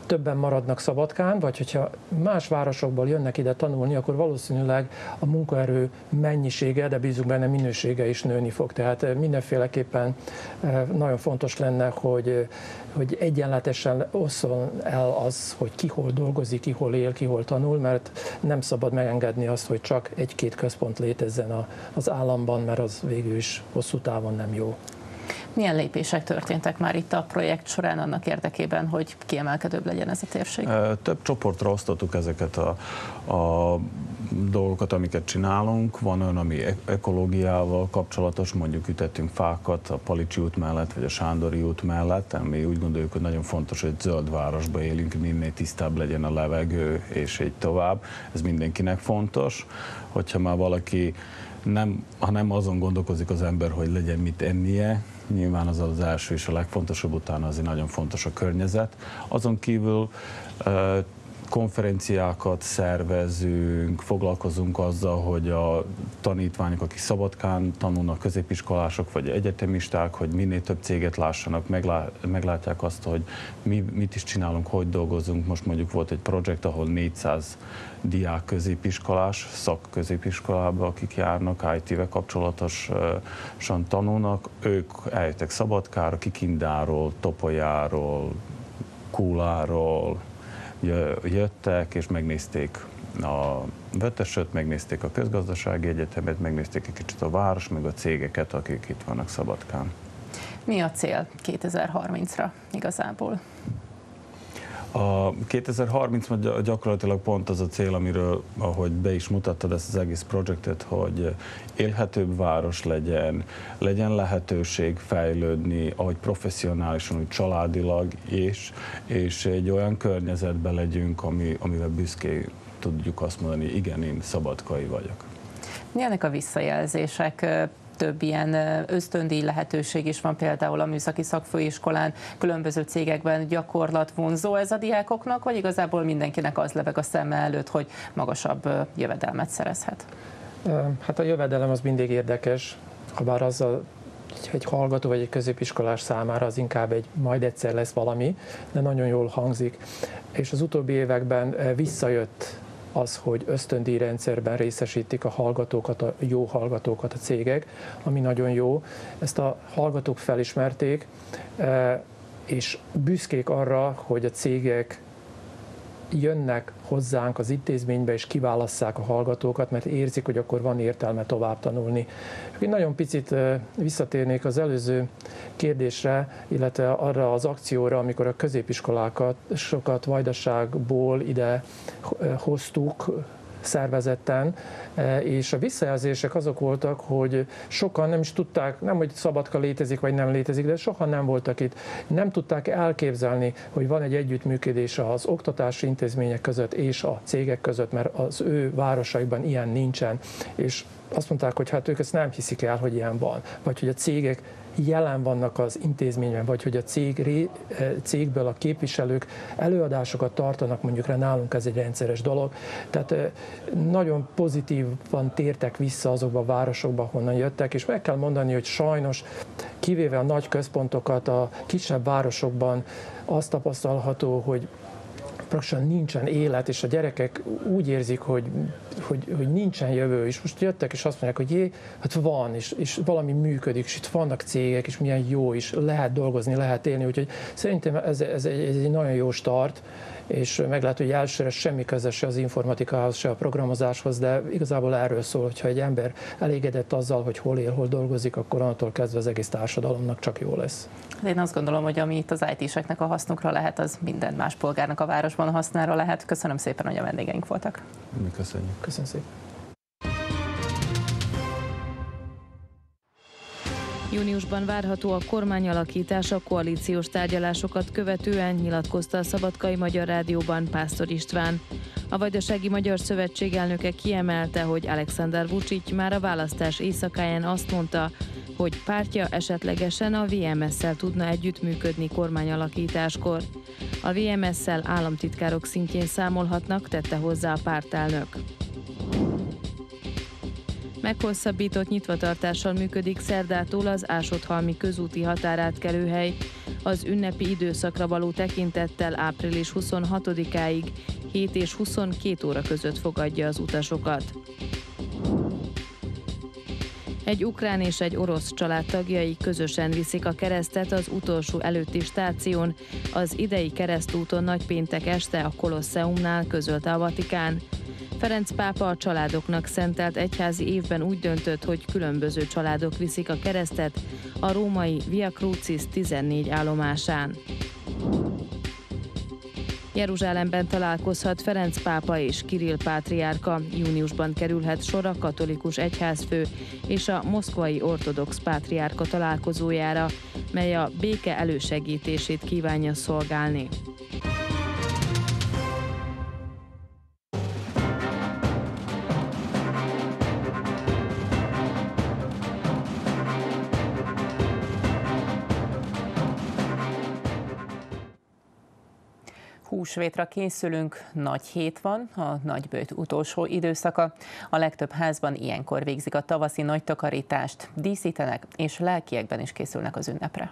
többen maradnak Szabadkán, vagy hogyha más városokból jönnek ide tanulni, akkor valószínűleg a munkaerő mennyisége, de bízunk benne minősége is nőni fog. Tehát mindenféleképpen nagyon fontos lenne, hogy, hogy egyenletesen osszon el az, hogy ki hol dolgozik, ki hol él, ki hol tanul, mert nem szabad megengedni azt, hogy csak egy-két központ létezzen az államban, mert az végül is hosszú távon nem jó. Milyen lépések történtek már itt a projekt során annak érdekében, hogy kiemelkedőbb legyen ez a térség? Több csoportra osztottuk ezeket a, a dolgokat, amiket csinálunk. Van olyan, ami ekológiával kapcsolatos, mondjuk ütettünk fákat a Palicsi út mellett, vagy a Sándori út mellett. Mi úgy gondoljuk, hogy nagyon fontos, hogy zöld városba élünk, minél tisztább legyen a levegő, és így tovább. Ez mindenkinek fontos. Hogyha már valaki nem, ha nem azon gondolkozik az ember, hogy legyen mit ennie, nyilván az az első és a legfontosabb, utána azért nagyon fontos a környezet. Azon kívül konferenciákat szervezünk, foglalkozunk azzal, hogy a tanítványok, akik Szabadkán tanulnak, középiskolások vagy egyetemisták, hogy minél több céget lássanak, meglá, meglátják azt, hogy mi mit is csinálunk, hogy dolgozunk. Most mondjuk volt egy projekt, ahol négyszáz diák középiskolás, szakközépiskolában, akik járnak, í té-vel kapcsolatosan tanulnak, ők eljöttek Szabadkára, Kikindáról, Topolyáról, Kúláról, jöttek és megnézték a Vötösöt, megnézték a Közgazdasági Egyetemet, megnézték egy kicsit a város, meg a cégeket, akik itt vannak Szabadkán. Mi a cél kétezer-harmincra igazából? A kétezer-harmincban gyakorlatilag pont az a cél, amiről, ahogy be is mutattad ezt az egész projektet, hogy élhetőbb város legyen, legyen lehetőség fejlődni, ahogy professzionálisan, úgy családilag is, és egy olyan környezetben legyünk, ami, amivel büszkék tudjuk azt mondani, igen, én szabadkai vagyok. Milyenek a visszajelzések? Több ilyen ösztöndíj lehetőség is van például a Műszaki Szakfőiskolán, különböző cégekben gyakorlatvonzó ez a diákoknak, vagy igazából mindenkinek az lebeg a szeme előtt, hogy magasabb jövedelmet szerezhet? Hát a jövedelem az mindig érdekes, ha bár az a, egy hallgató vagy egy középiskolás számára az inkább egy majd egyszer lesz valami, de nagyon jól hangzik. És az utóbbi években visszajött az, hogy ösztöndíjrendszerben részesítik a hallgatókat, a jó hallgatókat a cégek, ami nagyon jó. Ezt a hallgatók felismerték, és büszkék arra, hogy a cégek jönnek hozzánk az intézménybe, és kiválasszák a hallgatókat, mert érzik, hogy akkor van értelme tovább tanulni. Én nagyon picit visszatérnék az előző kérdésre, illetve arra az akcióra, amikor a középiskolákat sokat Vajdaságból ide hoztuk szervezetten, és a visszajelzések azok voltak, hogy sokan nem is tudták, nem hogy Szabadka létezik, vagy nem létezik, de sokan nem voltak itt. Nem tudták elképzelni, hogy van egy együttműködés az oktatási intézmények között és a cégek között, mert az ő városaikban ilyen nincsen. És azt mondták, hogy hát ők ezt nem hiszik el, hogy ilyen van. Vagy hogy a cégek jelen vannak az intézményben, vagy hogy a cég, cégből a képviselők előadásokat tartanak, mondjuk rá nálunk ez egy rendszeres dolog. Tehát nagyon pozitívan tértek vissza azokba a városokba, honnan jöttek, és meg kell mondani, hogy sajnos kivéve a nagy központokat, a kisebb városokban azt tapasztalható, hogy praktikusan nincsen élet, és a gyerekek úgy érzik, hogy, hogy, hogy nincsen jövő, és most jöttek, és azt mondják, hogy jé, hát van, és, és valami működik, és itt vannak cégek, és milyen jó is, lehet dolgozni, lehet élni, úgyhogy szerintem ez, ez, egy, ez egy nagyon jó start, és meg lehet, hogy elsőre semmi köze se az informatikához, se a programozáshoz, de igazából erről szól, hogyha egy ember elégedett azzal, hogy hol él, hol dolgozik, akkor onnantól kezdve az egész társadalomnak csak jó lesz. Én azt gondolom, hogy ami itt az í té-seknek a hasznukra lehet, az minden más polgárnak a városban hasznára lehet. Köszönöm szépen, hogy a vendégeink voltak. Mi köszönjük. Köszönöm szépen. Júniusban várható a kormányalakítás, a koalíciós tárgyalásokat követően, nyilatkozta a Szabadkai Magyar Rádióban Pásztor István. A Vajdasági Magyar Szövetség elnöke kiemelte, hogy Alexander Vučić már a választás éjszakáján azt mondta, hogy pártja esetlegesen a vé em es-szel tudna együttműködni kormányalakításkor. A vé em es-szel államtitkárok szintjén számolhatnak, tette hozzá a pártelnök. Meghosszabbított nyitvatartással működik szerdától az Ásodhalmi közúti határátkelőhely. Az ünnepi időszakra való tekintettel április huszonhatodikáig hét és huszonkét óra között fogadja az utasokat. Egy ukrán és egy orosz család tagjai közösen viszik a keresztet az utolsó előtti stáción, az idei keresztúton nagypéntek este a Kolosseumnál, közölte a Vatikán. Ferenc pápa a családoknak szentelt egyházi évben úgy döntött, hogy különböző családok viszik a keresztet a római Via Crucis tizennégy állomásán. Jeruzsálemben találkozhat Ferenc pápa és Kirill pátriárka. Júniusban kerülhet sor a katolikus egyházfő és a moszkvai ortodox pátriárka találkozójára, mely a béke elősegítését kívánja szolgálni. Húsvétra készülünk, nagy hét van, a nagyböjt utolsó időszaka. A legtöbb házban ilyenkor végzik a tavaszi nagy takarítást, díszítenek és lelkiekben is készülnek az ünnepre.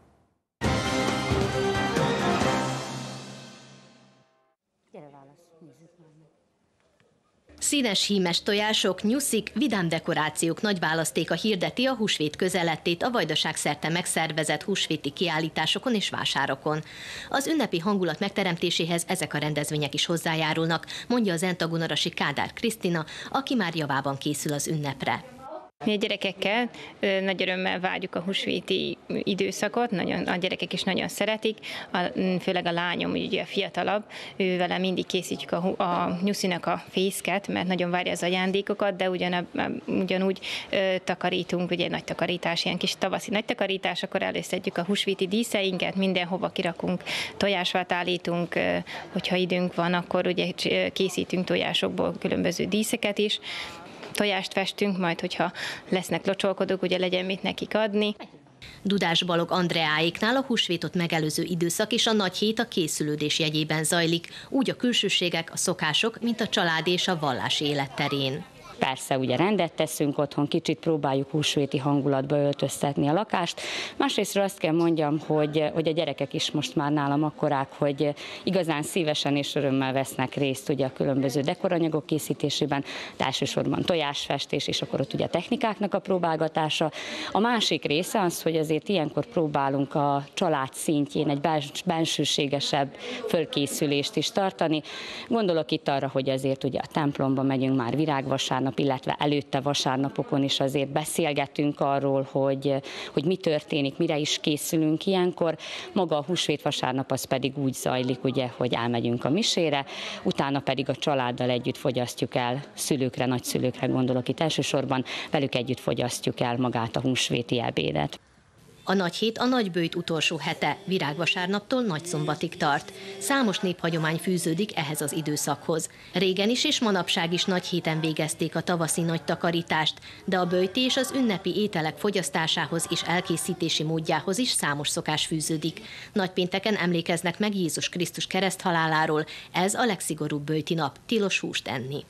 Színes hímes tojások, nyuszik, vidám dekorációk nagy választéka hirdeti a húsvét közelettét a Vajdaság szerte megszervezett húsvéti kiállításokon és vásárokon. Az ünnepi hangulat megteremtéséhez ezek a rendezvények is hozzájárulnak, mondja az entagunarasi Kádár Krisztina, aki már javában készül az ünnepre. Mi a gyerekekkel nagy örömmel várjuk a húsvéti időszakot, nagyon, a gyerekek is nagyon szeretik, a, főleg a lányom, ugye a fiatalabb, ő vele mindig készítjük a, a nyuszinak a fészket, mert nagyon várja az ajándékokat, de ugyan, ugyanúgy ö, takarítunk, ugye nagy takarítás, ilyen kis tavaszi nagy takarítás, akkor előszedjük a húsvéti díszeinket, mindenhova kirakunk, tojásvát állítunk, ö, hogyha időnk van, akkor ugye készítünk tojásokból különböző díszeket is, tojást festünk, majd hogyha lesznek locsolkodók, ugye legyen mit nekik adni. Dudás Balog Andreáéknál a húsvétot megelőző időszak és a nagy hét a készülődés jegyében zajlik, úgy a külsőségek, a szokások, mint a család és a vallási élet terén. Persze ugye rendet teszünk otthon, kicsit próbáljuk húsvéti hangulatba öltöztetni a lakást. Másrésztről azt kell mondjam, hogy, hogy a gyerekek is most már nálam akkorák, hogy igazán szívesen és örömmel vesznek részt ugye a különböző dekoranyagok készítésében, de elsősorban tojásfestés, és akkor ott ugye a technikáknak a próbálgatása. A másik része az, hogy azért ilyenkor próbálunk a család szintjén egy bensőségesebb fölkészülést is tartani. Gondolok itt arra, hogy azért ugye a templomba megyünk már virágvasárnap, illetve előtte vasárnapokon is azért beszélgetünk arról, hogy, hogy mi történik, mire is készülünk ilyenkor. Maga a húsvét vasárnap az pedig úgy zajlik, ugye, hogy elmegyünk a misére, utána pedig a családdal együtt fogyasztjuk el, szülőkre, nagyszülőkre gondolok itt elsősorban, velük együtt fogyasztjuk el magát a húsvéti ebédet. A nagy hét a nagyböjt utolsó hete, virágvasárnaptól nagyszombatig tart. Számos néphagyomány fűződik ehhez az időszakhoz. Régen is és manapság is nagy héten végezték a tavaszi nagy takarítást, de a böjti és az ünnepi ételek fogyasztásához és elkészítési módjához is számos szokás fűződik. Nagypénteken emlékeznek meg Jézus Krisztus kereszthaláláról, ez a legszigorúbb böjti nap, tilos húst enni.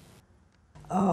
A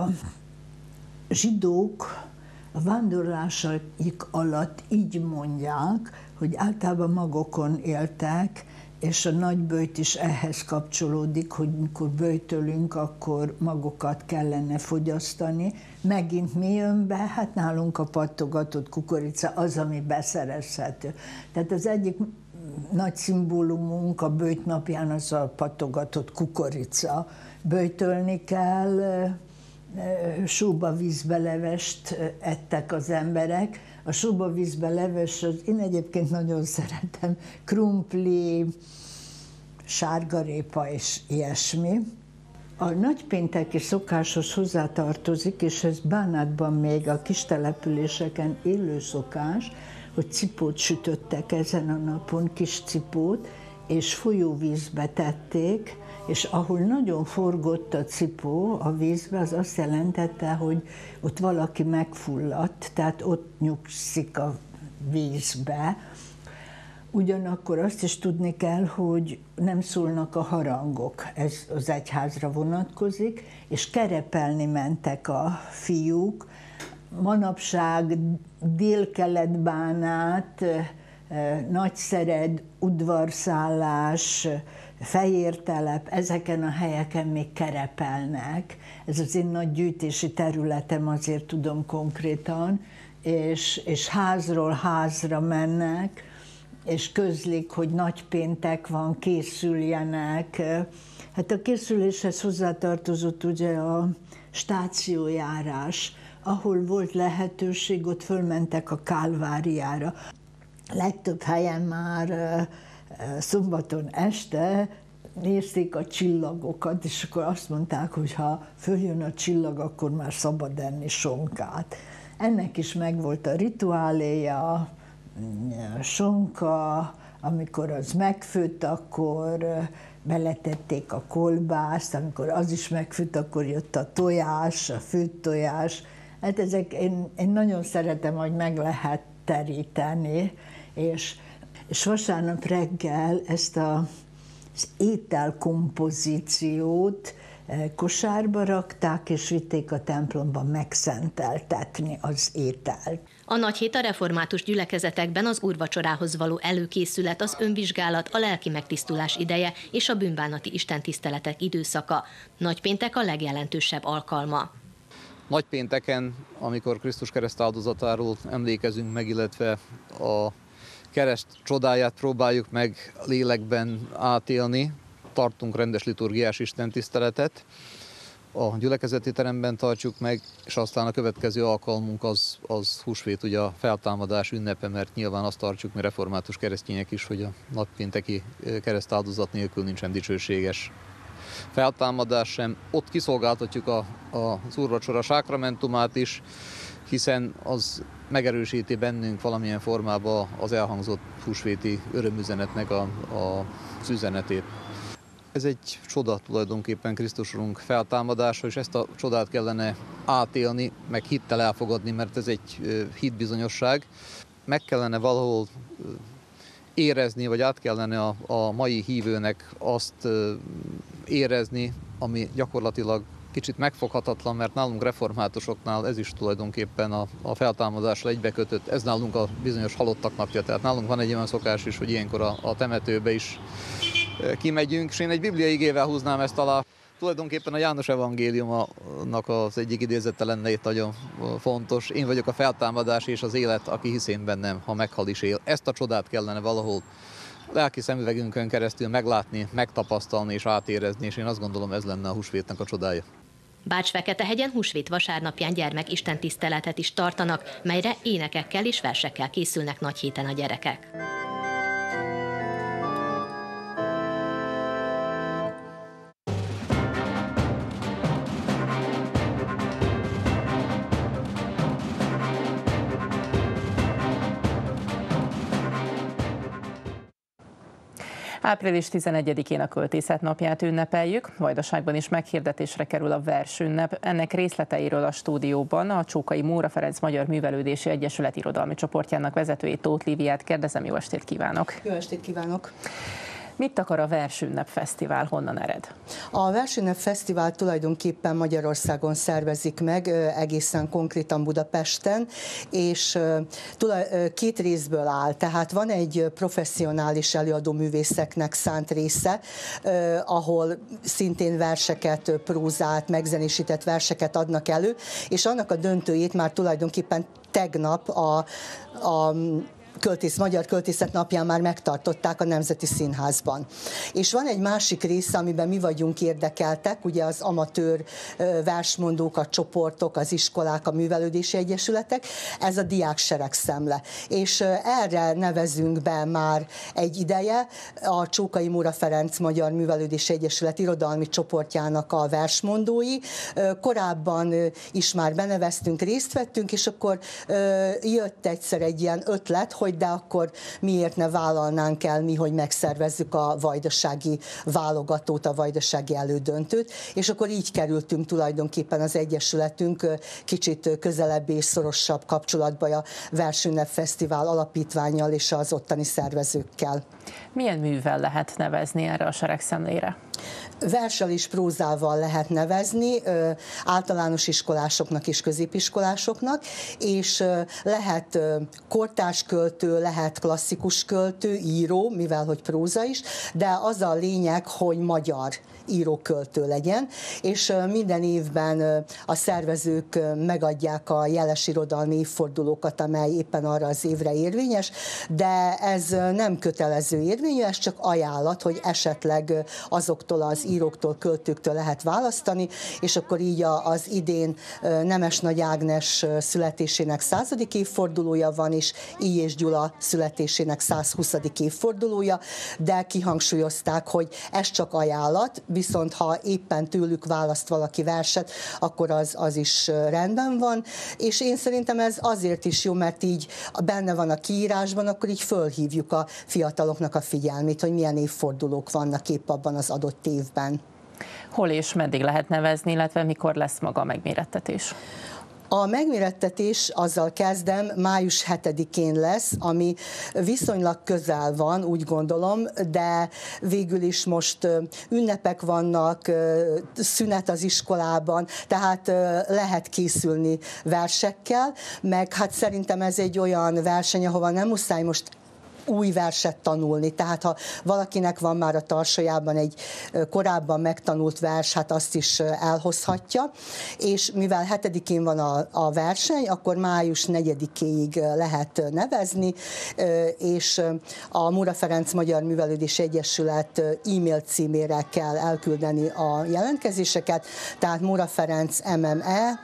zsidók a vándorlásaik alatt így mondják, hogy általában magokon éltek, és a nagyböjt is ehhez kapcsolódik, hogy mikor böjtölünk, akkor magokat kellene fogyasztani. Megint mi jön be? Hát nálunk a pattogatott kukorica az, ami beszerezhető. Tehát az egyik nagy szimbólumunk a böjt napján az a pattogatott kukorica. Böjtölni kell, sóba vízbe levest ettek az emberek. A sóba vízbe leves, az én egyébként nagyon szeretem, krumpli, sárgarépa és ilyesmi. A nagypénteki szokáshoz hozzátartozik, és ez Bánátban még a kis településeken élő szokás, hogy cipót sütöttek ezen a napon, kis cipót, és folyóvízbe tették, és ahol nagyon forgott a cipó a vízbe, az azt jelentette, hogy ott valaki megfulladt, tehát ott nyugszik a vízbe. Ugyanakkor azt is tudni kell, hogy nem szólnak a harangok, ez az egyházra vonatkozik, és kerepelni mentek a fiúk. Manapság Dél-Kelet-Bánát Nagyszered, udvarszállás, Fejértelep, ezeken a helyeken még kerepelnek. Ez az én nagy gyűjtési területem, azért tudom konkrétan, és, és házról házra mennek, és közlik, hogy nagypéntek van, készüljenek. Hát a készüléshez hozzátartozott ugye a stációjárás, ahol volt lehetőség, ott fölmentek a Kálváriára. Legtöbb helyen már szombaton este nézték a csillagokat, és akkor azt mondták, hogy ha följön a csillag, akkor már szabad enni sonkát. Ennek is megvolt a rituáléja, a sonka, amikor az megfőtt, akkor beletették a kolbászt, amikor az is megfőtt, akkor jött a tojás, a főtt tojás. Hát ezek, én, én nagyon szeretem, hogy meg lehet teríteni, és, és vasárnap reggel ezt a, az ételkompozíciót kosárba rakták, és vitték a templomba megszenteltetni az ételt. A nagy hét a református gyülekezetekben az úrvacsorához való előkészület, az önvizsgálat, a lelki megtisztulás ideje és a bűnbánati istentiszteletek időszaka. Nagypéntek a legjelentősebb alkalma. Nagypénteken, amikor Krisztus kereszt áldozatáról emlékezünk meg, illetve a kereszt csodáját próbáljuk meg lélekben átélni, tartunk rendes liturgiás istentiszteletet, a gyülekezeti teremben tartjuk meg, és aztán a következő alkalmunk az, az húsvét, ugye a feltámadás ünnepe, mert nyilván azt tartjuk mi református keresztények is, hogy a nagypénteki keresztáldozat nélkül nincsen dicsőséges feltámadás sem. Ott kiszolgáltatjuk a, a, az úrvacsora sákramentumát is, hiszen az megerősíti bennünk valamilyen formában az elhangzott húsvéti örömüzenetnek a, a, az üzenetét. Ez egy csoda tulajdonképpen Krisztus Urunk feltámadása, és ezt a csodát kellene átélni, meg hittel elfogadni, mert ez egy hitbizonyosság. Meg kellene valahol érezni, vagy át kellene a, a mai hívőnek azt érezni, ami gyakorlatilag kicsit megfoghatatlan, mert nálunk reformátusoknál ez is tulajdonképpen a, a feltámadással egybekötött, ez nálunk a bizonyos halottak napja, tehát nálunk van egy olyan szokás is, hogy ilyenkor a, a temetőbe is kimegyünk, és én egy bibliai igével húznám ezt alá. Tulajdonképpen a János evangéliumnak az egyik idézete lenne itt nagyon fontos. Én vagyok a feltámadás és az élet, aki hisz én bennem, ha meghal is él. Ezt a csodát kellene valahol lelki szemüvegünkön keresztül meglátni, megtapasztalni és átérezni, és én azt gondolom, ez lenne a húsvétnek a csodája. Bács-Feketehegyen húsvét vasárnapján gyermek istentiszteletet is tartanak, melyre énekekkel és versekkel készülnek nagy héten a gyerekek. április tizenegyedikén a Költészet napját ünnepeljük, Vajdaságban is meghirdetésre kerül a versünnep. Ennek részleteiről a stúdióban a Csókai Móra Ferenc Magyar Művelődési Egyesület irodalmi csoportjának vezetőjét, Tóth Líviát kérdezem. Jó estét kívánok! Jó estét kívánok! Mit akar a Versünnep Fesztivál, honnan ered? A Versünnep Fesztivál tulajdonképpen Magyarországon szervezik meg, egészen konkrétan Budapesten, és két részből áll. Tehát van egy professzionális előadó művészeknek szánt része, ahol szintén verseket, prózát, megzenésített verseket adnak elő, és annak a döntőjét már tulajdonképpen tegnap a, a Költész, Magyar Költészet napján már megtartották a Nemzeti Színházban. És van egy másik része, amiben mi vagyunk érdekeltek, ugye az amatőr versmondók, a csoportok, az iskolák, a művelődési egyesületek, ez a diák seregszemle. És erre nevezünk be már egy ideje a Csókai Móra Ferenc Magyar Művelődési Egyesület irodalmi csoportjának a versmondói. Korábban is már beneveztünk, részt vettünk, és akkor jött egyszer egy ilyen ötlet, hogy de akkor miért ne vállalnánk el mi, hogy megszervezzük a vajdasági válogatót, a vajdasági elődöntőt, és akkor így kerültünk tulajdonképpen az Egyesületünk kicsit közelebb és szorosabb kapcsolatba a Versünnep Fesztivál alapítvánnyal és az ottani szervezőkkel. Milyen művel lehet nevezni erre a seregszemlére? Verssel és prózával lehet nevezni, általános iskolásoknak és középiskolásoknak, és lehet kortárs költő, lehet klasszikus költő, író, mivel hogy próza is, de az a lényeg, hogy magyar író-költő legyen, és minden évben a szervezők megadják a jeles irodalmi évfordulókat, amely éppen arra az évre érvényes, de ez nem kötelező érvényű, ez csak ajánlat, hogy esetleg azoktól az íróktól, költőktől lehet választani, és akkor így az idén Nemes Nagy Ágnes születésének századik évfordulója van, és I. és Gyula születésének százhuszadik évfordulója, de kihangsúlyozták, hogy ez csak ajánlat, viszont ha éppen tőlük választ valaki verset, akkor az, az is rendben van, és én szerintem ez azért is jó, mert így benne van a kiírásban, akkor így fölhívjuk a fiataloknak a figyelmét, hogy milyen évfordulók vannak épp abban az adott évben. Hol és meddig lehet nevezni, illetve mikor lesz maga a megmérettetés? A megmérettetés, azzal kezdem, május hetedikén lesz, ami viszonylag közel van, úgy gondolom, de végül is most ünnepek vannak, szünet az iskolában, tehát lehet készülni versekkel, meg hát szerintem ez egy olyan verseny, ahova nem muszáj most új verset tanulni. Tehát ha valakinek van már a tarsajában egy korábban megtanult vers, hát azt is elhozhatja. És mivel hetedikén van a, a verseny, akkor május negyedikéig lehet nevezni, és a Móra Ferenc Magyar Művelődés Egyesület e-mail címére kell elküldeni a jelentkezéseket, tehát Móra Ferenc emme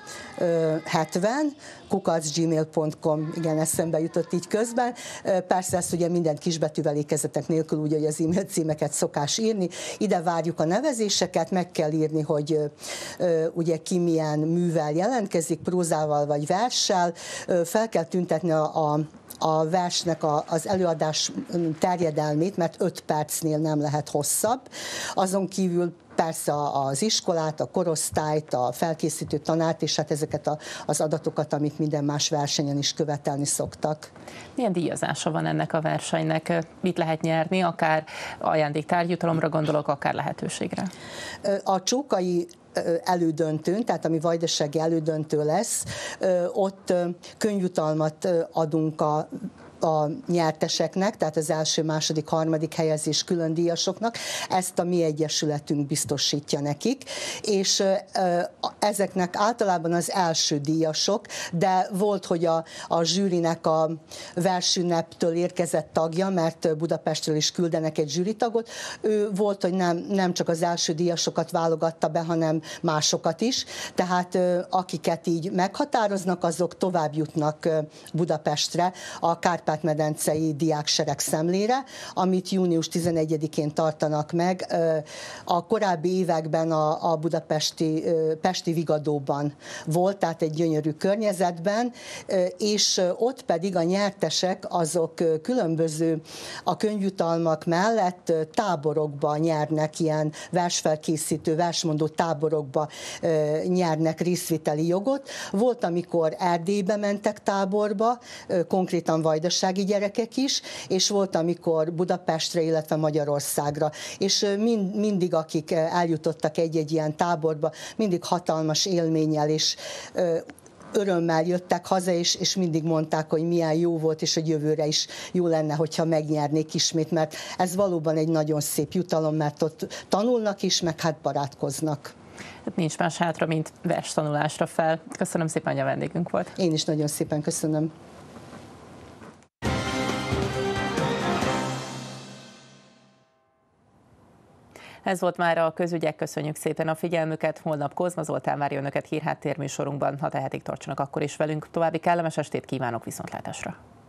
hetven kukac gmail pont com, igen, eszembe jutott így közben. Persze ezt ugye mindent kisbetűvel, ékezetek nélkül, úgy, hogy az e-mail címeket szokás írni. Ide várjuk a nevezéseket, meg kell írni, hogy ugye ki milyen művel jelentkezik, prózával vagy verssel. Fel kell tüntetni a, a a versnek a, az előadás terjedelmét, mert öt percnél nem lehet hosszabb. Azon kívül persze az iskolát, a korosztályt, a felkészítő tanárt, és hát ezeket a, az adatokat, amit minden más versenyen is követelni szoktak. Milyen díjazása van ennek a versenynek? Mit lehet nyerni? Akár ajándéktárgyutalomra gondolok, akár lehetőségre? A Csókai elődöntőn, tehát ami vajdasági elődöntő lesz, ott könyvjutalmat adunk a a nyerteseknek, tehát az első, második, harmadik helyezés külön díjasoknak, ezt a mi egyesületünk biztosítja nekik, és ezeknek általában az első díjasok, de volt, hogy a, a zsűrinek a versünneptől érkezett tagja, mert Budapestről is küldenek egy zsűritagot, ő volt, hogy nem, nem csak az első díjasokat válogatta be, hanem másokat is, tehát akiket így meghatároznak, azok tovább jutnak Budapestre a Kárpát-medencei diáksereg szemlére, amit június tizenegyedikén tartanak meg. A korábbi években a, a budapesti Pesti Vigadóban volt, tehát egy gyönyörű környezetben, és ott pedig a nyertesek azok különböző a könyvjutalmak mellett táborokba nyernek, ilyen versfelkészítő, versmondó táborokba nyernek részviteli jogot. Volt, amikor Erdélybe mentek táborba, konkrétan vajdasági gyerekek is, és volt, amikor Budapestre, illetve Magyarországra. És mind, mindig, akik eljutottak egy-egy ilyen táborba, mindig hatalmas élménnyel és örömmel jöttek haza, és, és mindig mondták, hogy milyen jó volt, és hogy jövőre is jó lenne, hogyha megnyernék ismét, mert ez valóban egy nagyon szép jutalom, mert ott tanulnak is, meg hát barátkoznak. Hát nincs más hátra, mint verstanulásra fel. Köszönöm szépen, hogy a vendégünk volt. Én is nagyon szépen köszönöm. Ez volt már a Közügyek, köszönjük szépen a figyelmüket. Holnap Kozma Zoltán várja önöket hírháttérműsorunkban, ha tehetik, tartsanak akkor is velünk. További kellemes estét kívánok, viszontlátásra!